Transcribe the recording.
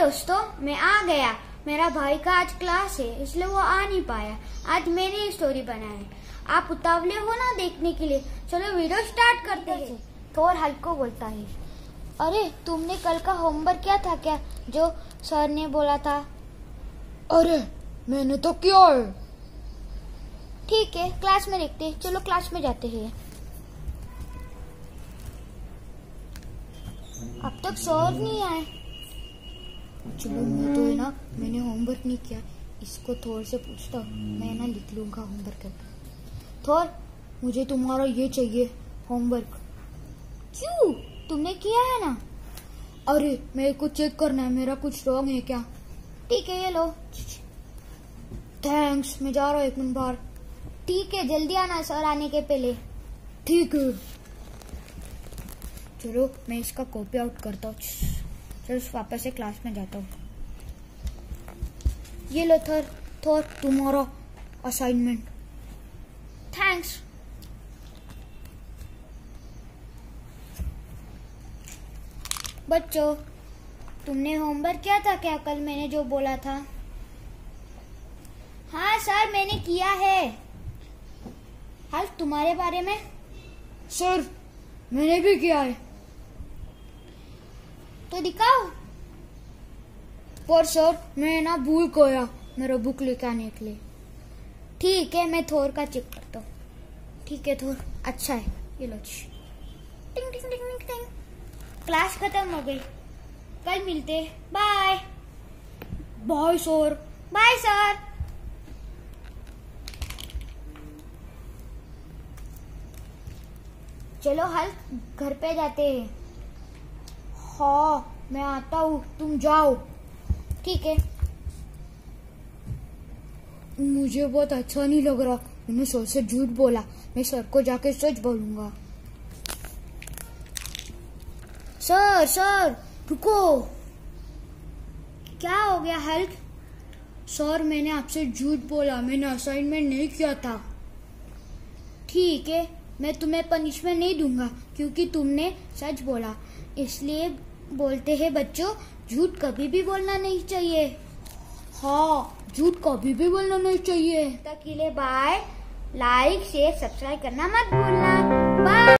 दोस्तों, मैं आ गया। मेरा भाई का आज क्लास है, इसलिए वो आ नहीं पाया। आज मैंने ये स्टोरी बनाई है। आप उतावले हो ना देखने के लिए? चलो वीडियो स्टार्ट करते हैं। थोर हल्क को बोलता है, अरे तुमने कल का होमवर्क किया था क्या, जो सर ने बोला था? अरे मैंने तो किया है। ठीक है, क्लास में देखते हैं। चलो क्लास में जाते हैं। अब तक सर नहीं आए। चलो मैं तो है ना, मैंने होमवर्क नहीं किया, इसको थोर से पूछता हूँ, मैं ना लिख लूंगा होमवर्क करके। थोर, मुझे तुम्हारा ये चाहिए होमवर्क। क्यों? तुमने किया है ना? अरे मेरे को चेक करना है, मेरा कुछ रॉन्ग है क्या। ठीक है, ये लो। थैंक्स, मैं जा रहा हूँ 1 मिनट बाहर। ठीक है, जल्दी आना सर आने के पहले। ठीक है। चलो मैं इसका कॉपी आउट करता हूँ। चलो वापस से क्लास में जाता हूँ। ये लो थोर तुम्हारा असाइनमेंट। थैंक्स। बच्चों, तुमने होमवर्क किया था क्या कल मैंने जो बोला था? हाँ सर, मैंने किया है। हल्क, तुम्हारे बारे में? सर मैंने भी किया है। तो दिखाओ। पर सर मैं ना भूल गया मेरा बुक लेके आने के लिए। ठीक है, मैं थोर का चेक करता हूँ। ठीक है थोर, अच्छा है, ये लो। टिंग टिंग टिंग टिंग टिंग। क्लास खत्म हो गई। कल मिलते। Bye. Bye sir. Bye sir. चलो हल्क, घर पे जाते हैं। हाँ मैं आता हूँ, तुम जाओ। ठीक है। मुझे बहुत अच्छा नहीं लग रहा, मैंने सर से झूठ बोला। मैं सर को जाके सच बोलूंगा। सर रुको। क्या हो गया हल्क? सर मैंने आपसे झूठ बोला, मैंने असाइनमेंट नहीं किया था। ठीक है, मैं तुम्हें पनिशमेंट नहीं दूंगा क्योंकि तुमने सच बोला। इसलिए बोलते हैं बच्चों, झूठ कभी भी बोलना नहीं चाहिए। हाँ, झूठ कभी भी बोलना नहीं चाहिए। तक के लिए बाय। लाइक शेयर सब्सक्राइब करना मत भूलना। बाय।